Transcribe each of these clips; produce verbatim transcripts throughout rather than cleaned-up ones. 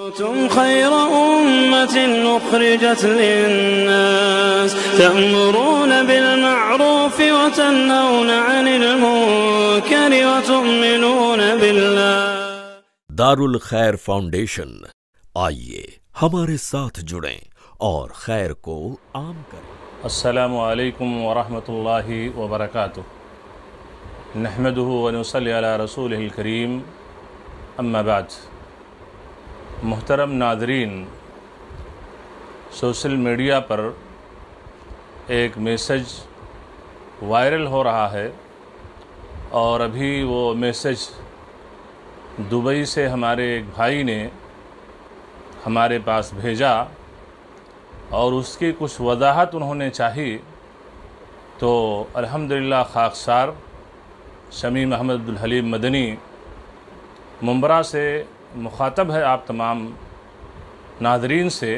كنتم خير أمة أخرجت للناس تأمرون بالمعروف وتنهون عن المنكر وتؤمنون بالله۔ دارالخیر فاؤنڈیشن، آئیے ہمارے ساتھ جڑیں اور خیر کو عام کریں۔ السلام علیکم ورحمۃ اللہ وبرکاتہ۔ نحمدہ ونصلی علی رسولہ الکریم، اما بعد۔ محترم ناظرین، سوشل میڈیا پر ایک میسج وائرل ہو رہا ہے، اور ابھی وہ میسج دبئی سے ہمارے ایک بھائی نے ہمارے پاس بھیجا، اور اس کی کچھ وضاحت انہوں نے چاہی، تو الحمدللہ خاکسار شمیم احمد عبد الحلیم مدنی ممبرا سے مخاطب ہے آپ تمام ناظرین سے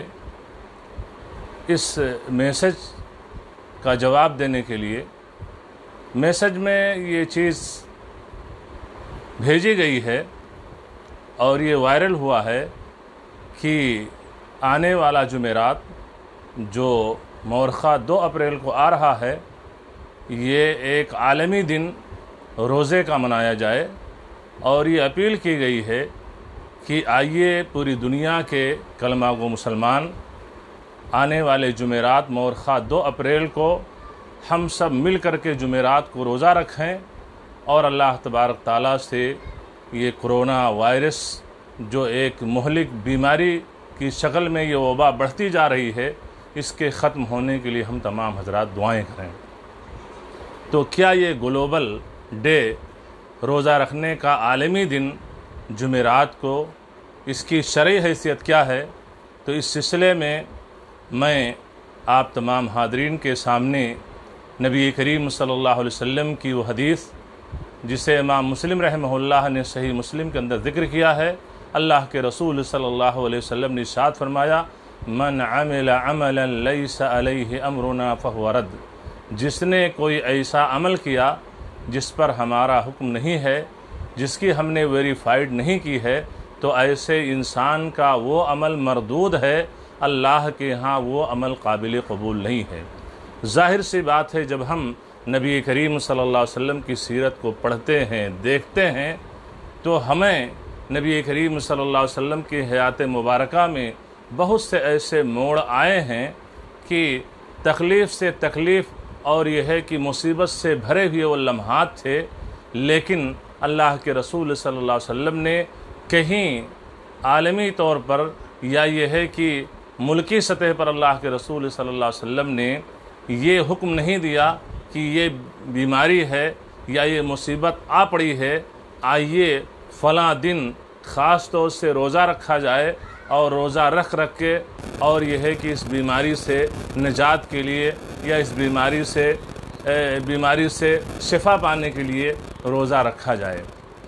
اس میسج کا جواب دینے کے لیے۔ میسج میں یہ چیز بھیجی گئی ہے اور یہ وائرل ہوا ہے کہ آنے والا جمعرات جو مورخہ دو اپریل کو آ رہا ہے، یہ ایک عالمی دن روزے کا منایا جائے، اور یہ اپیل کی گئی ہے کہ آئیے پوری دنیا کے کلمہ گو مسلمان آنے والے جمعرات مورخہ دو اپریل کو ہم سب مل کر کے جمعرات کو روزہ رکھیں، اور اللہ تبارک تعالیٰ سے یہ کرونا وائرس جو ایک مہلک بیماری کی شکل میں یہ وبا بڑھتی جا رہی ہے، اس کے ختم ہونے کے لیے ہم تمام حضرات دعائیں کریں۔ تو کیا یہ گلوبل ڈے روزہ رکھنے کا عالمی دن جمعرات کو اس کی شرعی حیثیت کیا ہے؟ تو اس سلسلے میں میں آپ تمام حاضرین کے سامنے نبی کریم صلی اللہ علیہ وسلم کی وہ حدیث جسے امام مسلم رحمہ اللہ نے صحیح مسلم کے اندر ذکر کیا ہے، اللہ کے رسول صلی اللہ علیہ وسلم نے ارشاد فرمایا، من عمل عملا لیس علیہ امرنا فہو رد۔ جس نے کوئی ایسا عمل کیا جس پر ہمارا حکم نہیں ہے، جس کی ہم نے ویریفائڈ نہیں کی ہے، تو ایسے انسان کا وہ عمل مردود ہے، اللہ کے ہاں وہ عمل قابل قبول نہیں ہے۔ ظاہر سی بات ہے، جب ہم نبی کریم صلی اللہ علیہ وسلم کی سیرت کو پڑھتے ہیں، دیکھتے ہیں، تو ہمیں نبی کریم صلی اللہ علیہ وسلم کی حیات مبارکہ میں بہت سے ایسے موڑ آئے ہیں کہ تکلیف سے تکلیف، اور یہ ہے کہ مصیبت سے بھرے ہوئے وہ لمحات تھے، لیکن اللہ کے رسول صلی اللہ علیہ وسلم نے کہیں عالمی طور پر یا یہ ہے کہ ملکی سطح پر اللہ کے رسول صلی اللہ علیہ وسلم نے یہ حکم نہیں دیا کہ یہ بیماری ہے یا یہ مصیبت آ پڑی ہے، آئیے فلاں دن خاص طور سے روزہ رکھا جائے، اور روزہ رکھ رکھ کے اور یہ ہے کہ اس بیماری سے نجات کے لیے یا اس بیماری سے بیماری سے شفا پانے کے لیے روزہ رکھا جائے۔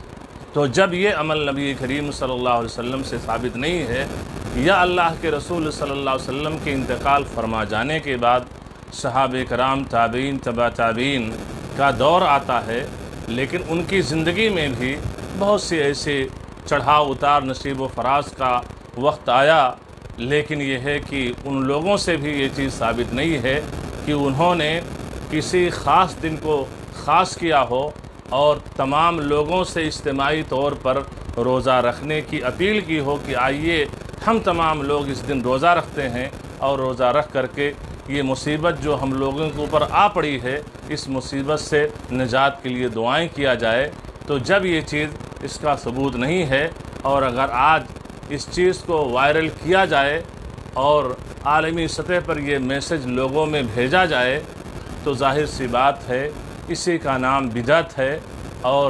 تو جب یہ عمل نبی کریم صلی اللہ علیہ وسلم سے ثابت نہیں ہے، یا اللہ کے رسول صلی اللہ علیہ وسلم کے انتقال فرما جانے کے بعد صحابہ کرام، تابعین، تبع تابعین کا دور آتا ہے، لیکن ان کی زندگی میں بھی بہت سی ایسے چڑھاؤ اتار نصیب و فراز کا وقت آیا، لیکن یہ ہے کہ ان لوگوں سے بھی یہ چیز ثابت نہیں ہے کہ انہوں نے کسی خاص دن کو خاص کیا ہو اور تمام لوگوں سے اجتماعی طور پر روزہ رکھنے کی اپیل کی ہو کہ آئیے ہم تمام لوگ اس دن روزہ رکھتے ہیں، اور روزہ رکھ کر کے یہ مصیبت جو ہم لوگوں کے اوپر آ پڑی ہے، اس مصیبت سے نجات کے لیے دعائیں کیا جائے۔ تو جب یہ چیز اس کا ثبوت نہیں ہے، اور اگر آج اس چیز کو وائرل کیا جائے اور عالمی سطح پر یہ میسج لوگوں میں بھیجا جائے، تو ظاہر سی بات ہے اسی کا نام بدعت ہے، اور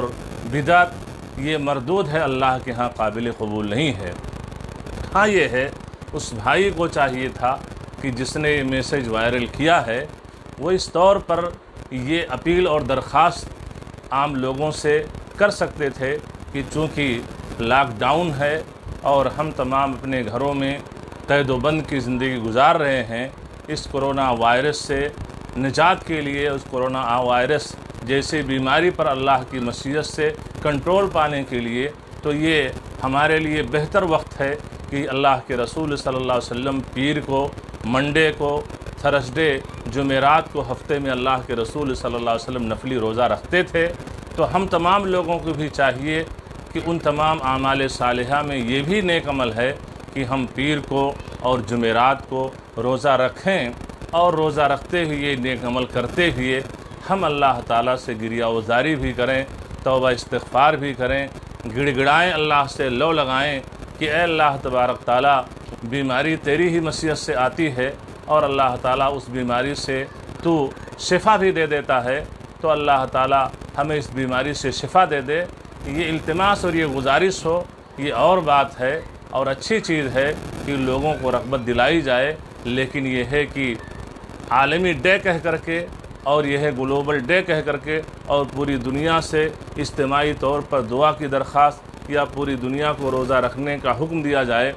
بدعت یہ مردود ہے، اللہ کے ہاں قابل قبول نہیں ہے۔ ہاں یہ ہے اس بھائی کو چاہیے تھا کہ جس نے یہ میسج وائرل کیا ہے، وہ اس طور پر یہ اپیل اور درخواست عام لوگوں سے کر سکتے تھے کہ چونکہ لاک ڈاؤن ہے اور ہم تمام اپنے گھروں میں قید و بند کی زندگی گزار رہے ہیں، اس کرونا وائرس سے نجات کے لیے، اس کرونا وائرس جیسی بیماری پر اللہ کی مشیت سے کنٹرول پانے کے لیے، تو یہ ہمارے لیے بہتر وقت ہے کہ اللہ کے رسول صلی اللہ علیہ وسلم پیر کو، منڈے کو، تھرسڈے، جمعرات کو ہفتے میں اللہ کے رسول صلی اللہ علیہ وسلم نفلی روزہ رکھتے تھے۔ تو ہم تمام لوگوں کو بھی چاہیے کہ ان تمام اعمال صالحہ میں یہ بھی نیک عمل ہے کہ ہم پیر کو اور جمعرات کو روزہ رکھیں، اور روزہ رکھتے ہوئے نیک عمل کرتے ہوئے ہم اللہ تعالیٰ سے گریہ وزاری بھی کریں، توبہ استغفار بھی کریں، گڑ گڑائیں، اللہ سے لو لگائیں کہ اے اللہ تبارک تعالیٰ بیماری تیری ہی مشیت سے آتی ہے، اور اللہ تعالیٰ اس بیماری سے تو شفا بھی دے دیتا ہے، تو اللہ تعالیٰ ہمیں اس بیماری سے شفا دے دے۔ یہ التماس اور یہ گزارش ہو، یہ اور بات ہے اور اچھی چیز ہے کہ لوگوں کو رغبت دلائی جائے، لیکن یہ ہے کہ عالمی ڈے کہہ کر کے اور یہ ہے گلوبل ڈے کہہ کر کے اور پوری دنیا سے اجتماعی طور پر دعا کی درخواست یا پوری دنیا کو روزہ رکھنے کا حکم دیا جائے،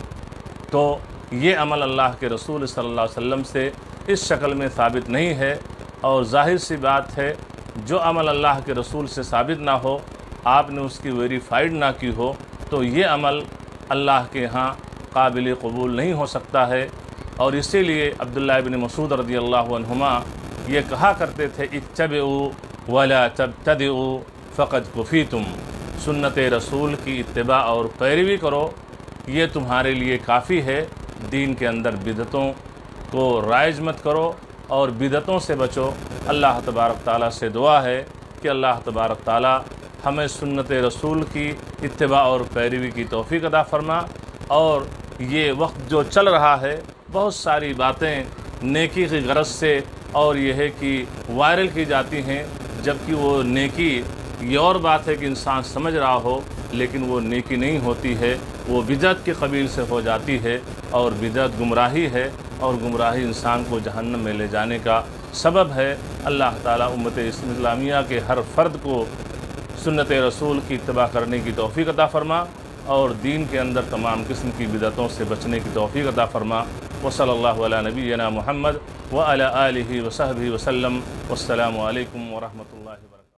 تو یہ عمل اللہ کے رسول صلی اللہ علیہ وسلم سے اس شکل میں ثابت نہیں ہے، اور ظاہر سی بات ہے جو عمل اللہ کے رسول سے ثابت نہ ہو، آپ نے اس کی ویریفائڈ نہ کی ہو، تو یہ عمل اللہ کے ہاں قابل قبول نہیں ہو سکتا ہے۔ اور اسی لیے عبداللہ ابن مسعود رضی اللہ عنہما یہ کہا کرتے تھے، اتبعوا ولا تبتدعوا فقد کفیتم، سنت رسول کی اتباع اور پیروی کرو، یہ تمہارے لیے کافی ہے، دین کے اندر بدعتوں کو رائج مت کرو اور بدعتوں سے بچو۔ اللہ تبارک تعالیٰ سے دعا ہے کہ اللہ تبارک تعالیٰ ہمیں سنت رسول کی اتباع اور پیروی کی توفیق عطا فرما، اور یہ وقت جو چل رہا ہے بہت ساری باتیں نیکی کی غرض سے اور یہ ہے کہ وائرل کی جاتی ہیں، جبکہ وہ نیکی یہ اور بات ہے کہ انسان سمجھ رہا ہو، لیکن وہ نیکی نہیں ہوتی ہے، وہ بدعت کے قبیل سے ہو جاتی ہے، اور بدعت گمراہی ہے، اور گمراہی انسان کو جہنم میں لے جانے کا سبب ہے۔ اللہ تعالیٰ امت اسلامیہ کے ہر فرد کو سنت رسول کی اتباع کرنے کی توفیق عطا فرما، اور دین کے اندر تمام قسم کی بدعتوں سے بچنے کی توفیق عطا فرما۔ وصلی اللہ علی نبینا محمد وعلی آلہ وصحبہ وسلم، والسلام علیکم ورحمۃ اللہ وبرکاتہ۔